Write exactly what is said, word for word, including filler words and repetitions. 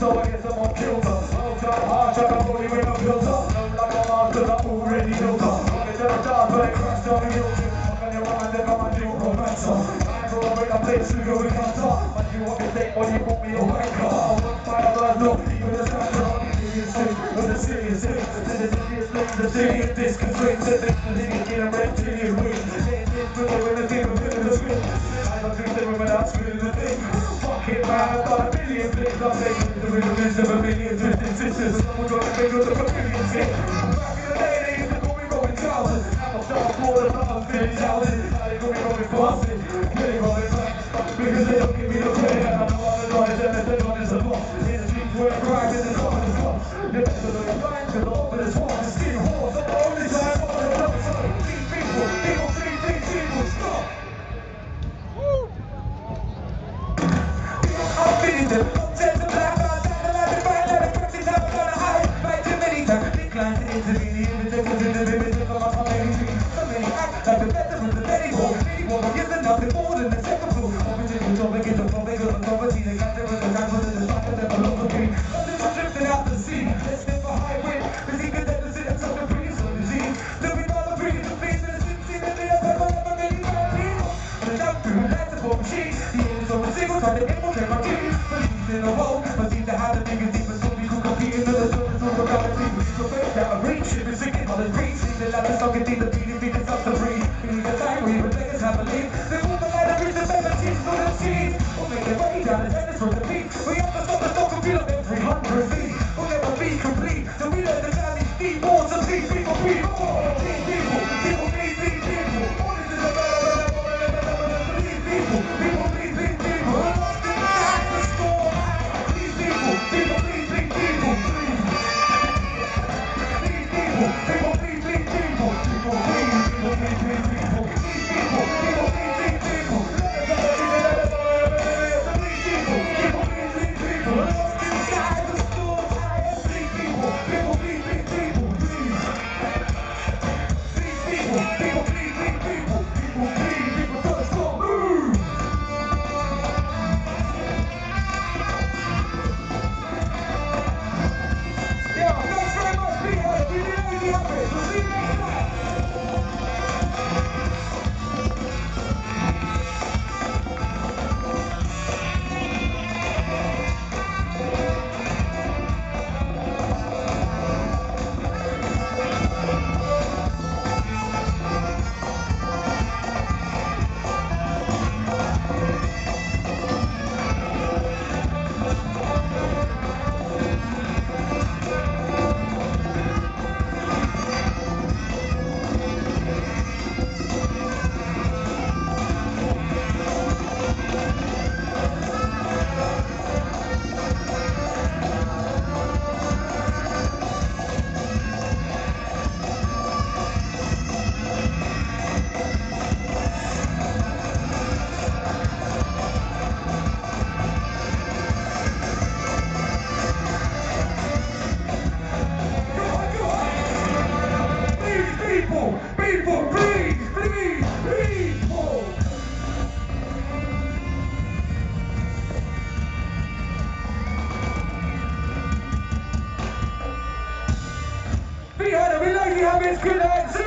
so I guess I'm gonna kill her. I'll try hard, try to hold you in a filter. I'm like a monster, I'm already built her. I'll get to the top, but I crashed on the hill. I'm gonna run, then I'm gonna do romance. I go away, I play to go in cancer. I do what you think when you call me a wanker. I'll work my other no, even the standard on the serious thing. With the serious thing, the serious thing, the serious disc, the swing, the thing, the thing, get a red to your wing. Get this, put it with the thing, put it in the swing. I don't think they were without screwing the thing. Fuck it, man, I've got a million things. I'm making the rhythms of a million twisted sisters. Someone got to make us a million things. Back in the day, they used to call me Robin Trousers. Now I'm starting for the love of fifty thousand. Now they call me Robin Boston. Really Robin Back. Because they don't give me the credit. And I'm the one that drives them and they're on as a boss. In the streets where I grind and the top of the spot. The best of the grind to the over the swamp. The skin horse, I'm the only time on the top. So, these people, people, three, three, people, stop. I'm feeling them. Tell the black man, tell the light, the bright light, the practice, I'm gonna hide. Fight too many times. Big lines to intervene. Even the good in the village, look at my family tree. So many act like the veterans, the very war. Many war, but yes, nothing more than the second floor. Opposition, don't make it a problem, because the poverty, they got there with the rifle and the fire, they're below the green. Nothing was drifting out the sea. Let's step for high wind. Cause he could never sit up so the breeze on the disease. There'll be all the breeze, the face, and the sin, sin, and the other, but never many bad people. The jump through, that's a war machine. The angels of a single, trying to infiltrate my team. Police in a row, but seem to have the niggas deep, but so we could compete in the surface of the galaxy. So first out of reach, if it's sinking on the breeze. The lab is stuck in deep, the P D B is up to breathe. We need a time where even beggars have a lead. They move the light and reach the seventies for the seas. We'll make it way down the tennis from the beat. We have to stop the stock and feel up every hundred feet. We'll never be complete. So we let the valley speed more to see people, people, these people, people, these, these people. All this is a better, better, better, better, better, these people, people, these, these people. Lost in the act, the storm, these people, people, these, these people, please. These people, people, these, these people, people, please, people, these, these people, these people, people, these, these people. We had a related habits, good night.